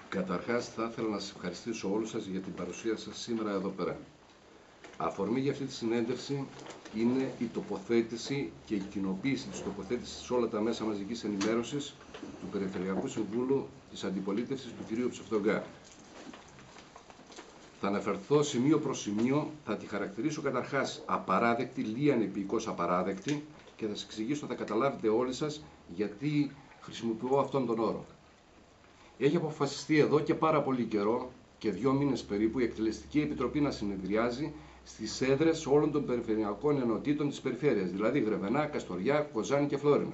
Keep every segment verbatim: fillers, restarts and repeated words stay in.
Καταρχάς, θα ήθελα να σας ευχαριστήσω όλους σας για την παρουσία σας σήμερα εδώ πέρα. Αφορμή για αυτή τη συνέντευξη είναι η τοποθέτηση και η κοινοποίηση της τοποθέτησης σε όλα τα μέσα μαζικής ενημέρωσης του Περιφερειακού Συμβούλου της Αντιπολίτευσης του κ. Ψευτογκά. Θα αναφερθώ σημείο προς σημείο, θα τη χαρακτηρίσω καταρχάς απαράδεκτη, λίαν επίοικος απαράδεκτη και θα σας εξηγήσω, θα καταλάβετε όλοι σας γιατί χρησιμοποιώ αυτόν τον όρο. Έχει αποφασιστεί εδώ και πάρα πολύ καιρό, και δύο μήνες περίπου, η Εκτελεστική Επιτροπή να συνεδριάζει στις έδρες όλων των περιφερειακών ενωτήτων της περιφέρειας, δηλαδή Γρεβενά, Καστοριά, Κοζάνη και Φλόρινα.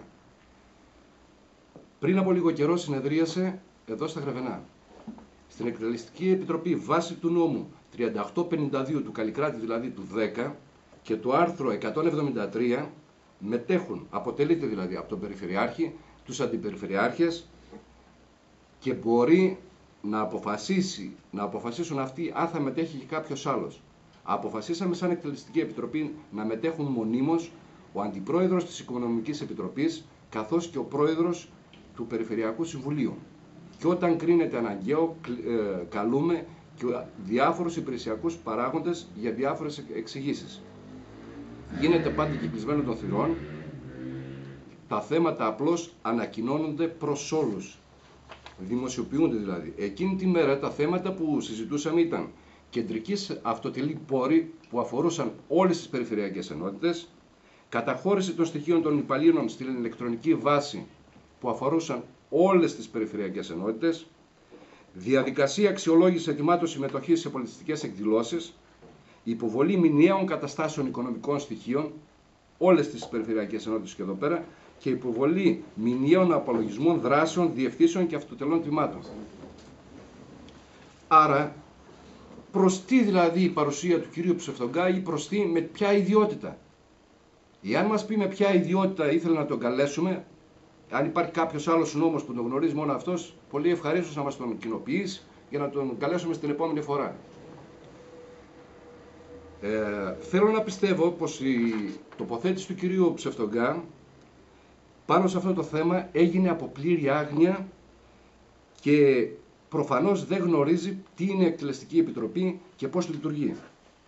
Πριν από λίγο καιρό συνεδρίασε εδώ στα Γρεβενά. Στην Εκτελεστική Επιτροπή, βάσει του νόμου τριάντα οκτώ πενήντα δύο του Καλλικράτη, δηλαδή του δέκα, και του άρθρου εκατόν εβδομήντα τρία, μετέχουν, αποτελείται δηλαδή από τον Περιφερειάρχη, τους Αντιπεριφερειάρχες, και μπορεί να αποφασίσει, να αποφασίσουν αυτοί αν θα μετέχει και κάποιος άλλος. Αποφασίσαμε σαν Εκτελεστική Επιτροπή να μετέχουν μονίμως ο Αντιπρόεδρος της Οικονομικής Επιτροπής καθώς και ο Πρόεδρος του Περιφερειακού Συμβουλίου. Και όταν κρίνεται αναγκαίο, ε, καλούμε και διάφορους υπηρεσιακούς παράγοντες για διάφορες εξηγήσεις. Γίνεται πάντα και κλεισμένο των θυρών. Τα θέματα απλώς ανακοινώνονται προς όλους. Δημοσιοποιούνται δηλαδή. Εκείνη τη μέρα τα θέματα που συζητούσαμε ήταν κεντρικής αυτοτελή πόροι που αφορούσαν όλες τις περιφερειακές ενότητες, καταχώρηση των στοιχείων των υπαλλήλων στην ηλεκτρονική βάση που αφορούσαν όλες τις περιφερειακές ενότητες, διαδικασία αξιολόγηση ετοιμάτων συμμετοχής σε πολιτιστικές εκδηλώσεις, υποβολή μηνιαίων καταστάσεων οικονομικών στοιχείων, όλες τις περιφερειακές ενότητες και εδώ πέρα, και υποβολή μηνιαίων απολογισμών δράσεων, διευθύνσεων και αυτοτελών τμήματων. Άρα, προς τι δηλαδή η παρουσία του κυρίου Ψευτογκά ή προς τι, με ποια ιδιότητα. Εάν μας πει με ποια ιδιότητα ήθελε να τον καλέσουμε, αν υπάρχει κάποιος άλλος νόμος που τον γνωρίζει μόνο αυτός, πολύ ευχαρίστως να μας τον κοινοποιήσει για να τον καλέσουμε στην επόμενη φορά. Ε, θέλω να πιστεύω πως η τοποθέτηση του κυρίου Ψευτογκά πάνω σε αυτό το θέμα έγινε από πλήρη άγνοια και προφανώς δεν γνωρίζει τι είναι η Εκτελεστική Επιτροπή και πώς λειτουργεί.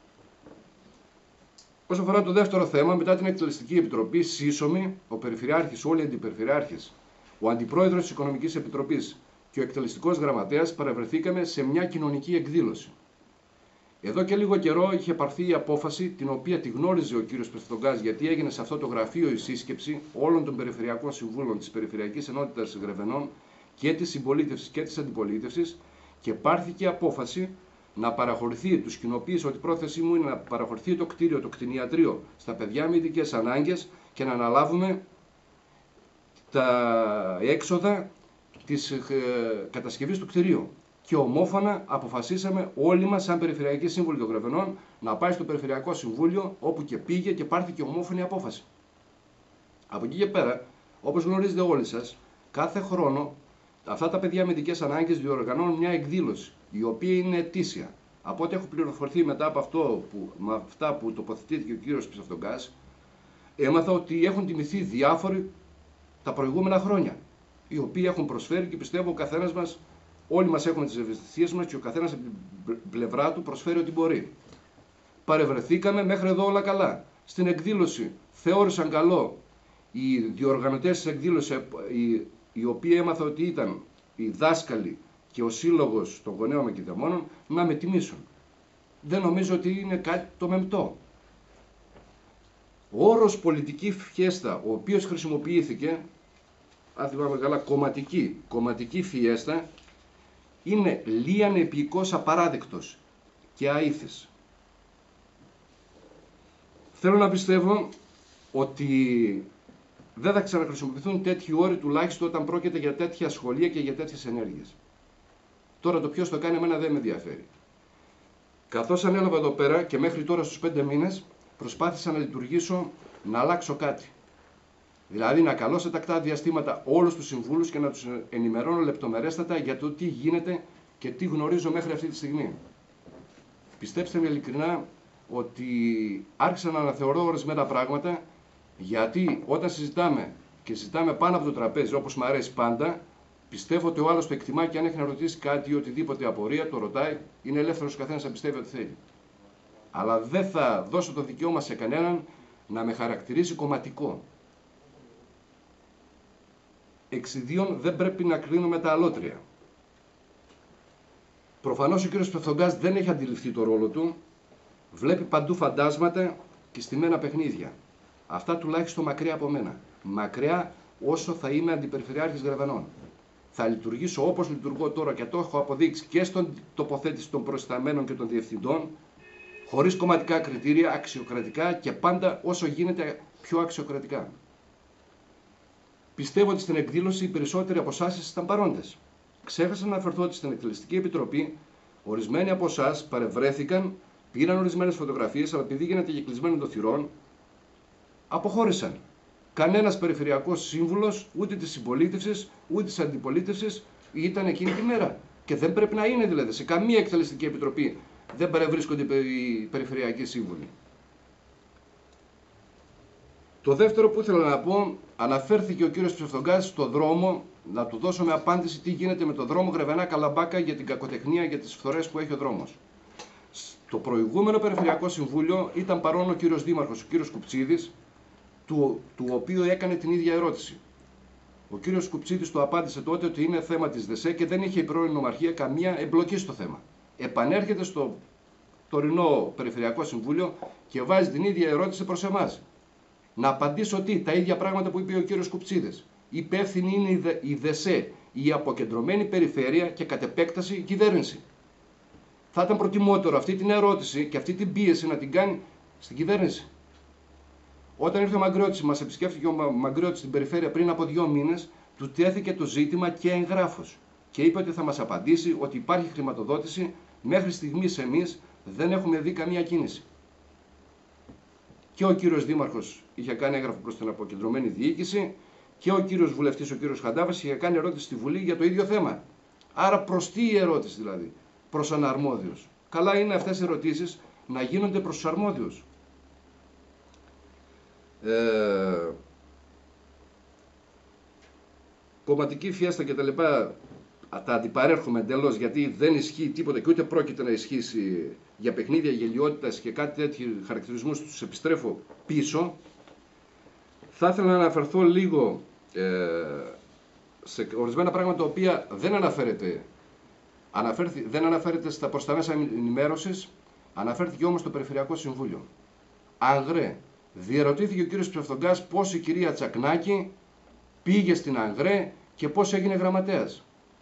Όσον αφορά το δεύτερο θέμα, μετά την Εκτελεστική Επιτροπή, σύσσωμη, ο Περιφερειάρχης, όλοι οι Αντιπεριφερειάρχες, ο Αντιπρόεδρος της Οικονομικής Επιτροπής και ο Εκτελεστικός Γραμματέας παρευρεθήκαμε σε μια κοινωνική εκδήλωση. Εδώ και λίγο καιρό είχε πάρθει η απόφαση, την οποία τη γνώριζε ο κύριος Ψευτογκάς, γιατί έγινε σε αυτό το γραφείο η σύσκεψη όλων των Περιφερειακών Συμβούλων της Περιφερειακής Ενότητας Γρεβενών και της Συμπολίτευσης και της Αντιπολίτευσης, και πάρθηκε η απόφαση να παραχωρηθεί, τους κοινοποίησε ότι η πρόθεσή μου είναι να παραχωρηθεί το κτίριο, το κτηνιατρίο, στα παιδιά με ειδικές ανάγκες και να αναλάβουμε τα έξοδα της ε, κατασκευής του κτηρίου. Και ομόφωνα αποφασίσαμε όλοι μας, σαν Περιφερειακή Σύμβουλοι των Γρεβενών, να πάει στο Περιφερειακό Συμβούλιο, όπου και πήγε και πάρθηκε ομόφωνη απόφαση. Από εκεί και πέρα, όπως γνωρίζετε όλοι σας, κάθε χρόνο αυτά τα παιδιά με ειδικές ανάγκες διοργανώνουν μια εκδήλωση, η οποία είναι ετήσια. Από ό,τι έχω πληροφορηθεί μετά από αυτό που, με αυτά που τοποθετήθηκε ο κύριος Ψευτογκάς, έμαθα ότι έχουν τιμηθεί διάφοροι τα προηγούμενα χρόνια, οι οποίοι έχουν προσφέρει και πιστεύω ο καθένας μας. Όλοι μας έχουμε τις ευαισθησίες μας και ο καθένας από την πλευρά του προσφέρει ό,τι μπορεί. Παρευρεθήκαμε, μέχρι εδώ όλα καλά. Στην εκδήλωση θεώρησαν καλό οι διοργανωτές της εκδήλωσης, οι, οι οποίοι έμαθα ότι ήταν οι δάσκαλοι και ο σύλλογος των γονέων με κηδεμόνων, να με τιμήσουν. Δεν νομίζω ότι είναι κάτι το μεμπτό. Ο όρος πολιτική φιέστα, ο οποίος χρησιμοποιήθηκε, αν θυμάμαι καλά, κομματική, κομματική φιέστα, είναι λίαν επίοικος απαράδεκτος και αήθης. Θέλω να πιστεύω ότι δεν θα ξαναχρησιμοποιηθούν τέτοιοι όροι, τουλάχιστον όταν πρόκειται για τέτοια σχολεία και για τέτοιες ενέργειες. Τώρα το ποιος το κάνει εμένα δεν με ενδιαφέρει. Καθώς ανέλαβα εδώ πέρα και μέχρι τώρα στους πέντε μήνες προσπάθησα να λειτουργήσω, να αλλάξω κάτι. Δηλαδή να καλώ σε τακτά διαστήματα όλους τους συμβούλους και να τους ενημερώνω λεπτομερέστατα για το τι γίνεται και τι γνωρίζω μέχρι αυτή τη στιγμή. Πιστέψτε με ειλικρινά ότι άρχισα να αναθεωρώ ορισμένα πράγματα, γιατί όταν συζητάμε και συζητάμε πάνω από το τραπέζι, όπως μου αρέσει πάντα, Πιστεύω ότι ο άλλος το εκτιμά και αν έχει να ρωτήσει κάτι ή οτιδήποτε απορία, το ρωτάει, είναι ελεύθερος ο καθένας να πιστεύει ό,τι θέλει. Αλλά δεν θα δώσω το δικαίωμα σε κανέναν να με χαρακτηρίζει κομματικό. Εξιδίων δεν πρέπει να κρίνουμε τα αλότρια. Προφανώς ο κύριος Πευθογκάς δεν έχει αντιληφθεί το ρόλο του, βλέπει παντού φαντάσματα και στημένα παιχνίδια. Αυτά τουλάχιστον μακριά από μένα. Μακριά όσο θα είμαι αντιπεριφερειάρχης Γρεβενών. Θα λειτουργήσω όπως λειτουργώ τώρα και το έχω αποδείξει και στον τοποθέτηση των προϊσταμένων και των διευθυντών, χωρίς κομματικά κριτήρια, αξιοκρατικά και πάντα όσο γίνεται πιο αξιοκρατικά. Πιστεύω ότι στην εκδήλωση οι περισσότεροι από εσάς ήταν παρόντες. Ξέχασα να αναφερθώ ότι στην Εκτελεστική Επιτροπή ορισμένοι από εσάς παρευρέθηκαν, πήραν ορισμένες φωτογραφίες, αλλά επειδή γίνεται και κλεισμένο των θυρών, αποχώρησαν. Κανένας περιφερειακός σύμβουλος, ούτε της συμπολίτευσης, ούτε της αντιπολίτευσης ήταν εκείνη τη μέρα. Και δεν πρέπει να είναι δηλαδή. Σε καμία Εκτελεστική Επιτροπή δεν παρευρίσκονται οι περιφερειακοί σύμβουλοι. Το δεύτερο που ήθελα να πω, αναφέρθηκε ο κύριος Πευθογκάς στο δρόμο, να του δώσω με απάντηση τι γίνεται με το δρόμο Γρεβενά-Καλαμπάκα για την κακοτεχνία, για τις φθορές που έχει ο δρόμος. Στο προηγούμενο Περιφερειακό Συμβούλιο ήταν παρόν ο κύριος Δήμαρχος, ο κύριος Κουψίδης, του, του οποίου έκανε την ίδια ερώτηση. Ο κύριος Κουψίδης του απάντησε τότε ότι είναι θέμα της ΔΕΣΕ και δεν είχε η πρώην νομαρχία καμία εμπλοκή στο θέμα. Επανέρχεται στο τωρινό Περιφερειακό Συμβούλιο και βάζει την ίδια ερώτηση προς εμάς. Να απαντήσω τι, τα ίδια πράγματα που είπε ο κύριος Κουψίδης. Υπεύθυνη είναι η ΔΕΣΕ, η αποκεντρωμένη περιφέρεια και κατ' επέκταση η κυβέρνηση. Θα ήταν προτιμότερο αυτή την ερώτηση και αυτή την πίεση να την κάνει στην κυβέρνηση. Όταν ήρθε ο Μαγκριώτης, μας επισκέφθηκε ο Μαγκριώτης στην περιφέρεια πριν από δύο μήνες, του τέθηκε το ζήτημα και εγγράφος. Και είπε ότι θα μας απαντήσει ότι υπάρχει χρηματοδότηση. Μέχρι στιγμής εμείς δεν έχουμε δει καμία κίνηση. Και ο κύριος Δήμαρχος είχε κάνει έγγραφο προς την αποκεντρωμένη διοίκηση και ο κύριος Βουλευτής, ο κύριος Χαντάβας, είχε κάνει ερώτηση στη Βουλή για το ίδιο θέμα. Άρα προς τι η ερώτηση δηλαδή, προς αναρμόδιους. Καλά είναι αυτές οι ερωτήσεις να γίνονται προς τους αρμόδιους. Ε, κομματική φιέστα και τα λοιπά τα αντιπαρέρχομαι εντελώς, γιατί δεν ισχύει τίποτα και ούτε πρόκειται να ισχύσει. Για παιχνίδια γελιότητας και κάτι τέτοιου χαρακτηρισμούς τους επιστρέφω πίσω. Θα ήθελα να αναφερθώ λίγο ε, σε ορισμένα πράγματα τα οποία δεν αναφέρεται, αναφέρθη, δεν αναφέρεται στα προς τα μέσα ενημέρωσης, αναφέρθηκε όμως στο Περιφερειακό Συμβούλιο. Αγρέ. Διερωτήθηκε ο κύριος Πευθογκάς πώς η κυρία Τσακνάκη πήγε στην Αγρέ και πώς έγινε γραμματέας.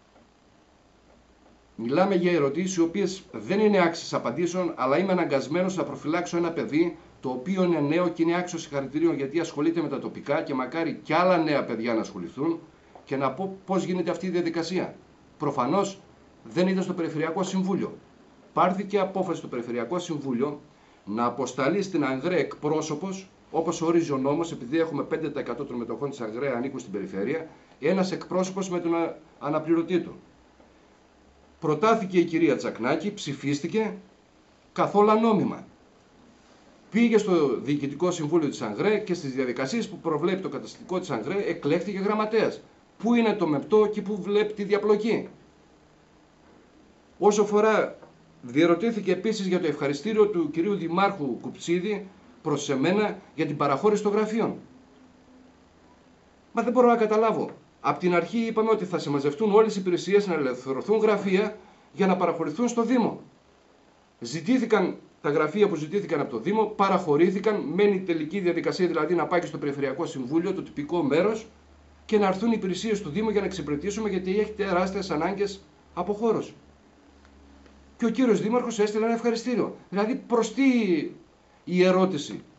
Μιλάμε για ερωτήσεις οι οποίες δεν είναι άξιες απαντήσεων, αλλά είμαι αναγκασμένος να προφυλάξω ένα παιδί το οποίο είναι νέο και είναι άξιο συγχαρητηρίων γιατί ασχολείται με τα τοπικά και μακάρι κι άλλα νέα παιδιά να ασχοληθούν και να πω πώς γίνεται αυτή η διαδικασία. Προφανώς δεν ήταν στο Περιφερειακό Συμβούλιο. Πάρθηκε απόφαση στο Περιφερειακό Συμβούλιο να αποσταλεί στην Αγρέ εκπρόσωπος, όπως ορίζει ο νόμος, επειδή έχουμε πέντε τοις εκατό των μετοχών της Αγρέ ανήκουν στην περιφέρεια, ένας εκπρόσωπος με τον αναπληρωτή του. Προτάθηκε η κυρία Τσακνάκη, ψηφίστηκε καθόλου ανώμημα. Πήγε στο Διοικητικό Συμβούλιο της Αγρέ και στις διαδικασίες που προβλέπει το καταστατικό της Αγρέ εκλέχθηκε γραμματέας. Πού είναι το μεπτό και πού βλέπει τη διαπλοκή. Όσο φορά διερωτήθηκε επίσης για το ευχαριστήριο του κυρίου Δημάρχου Κουψίδη προς εμένα για την παραχώρηση των γραφείων. Μα δεν μπορώ να καταλάβω. Απ' την αρχή είπαμε ότι θα συμμαζευτούν όλες οι υπηρεσίες να ελευθερωθούν γραφεία για να παραχωρηθούν στο Δήμο. Ζητήθηκαν τα γραφεία που ζητήθηκαν από το Δήμο, παραχωρήθηκαν, μένει η τελική διαδικασία δηλαδή να πάει και στο Περιφερειακό Συμβούλιο, το τυπικό μέρος, και να έρθουν οι υπηρεσίες του Δήμου για να εξυπηρετήσουμε γιατί έχει τεράστιες ανάγκες από χώρος. Και ο κύριος Δήμαρχος έστειλε ένα ευχαριστήριο. Δηλαδή προς τι η ερώτηση.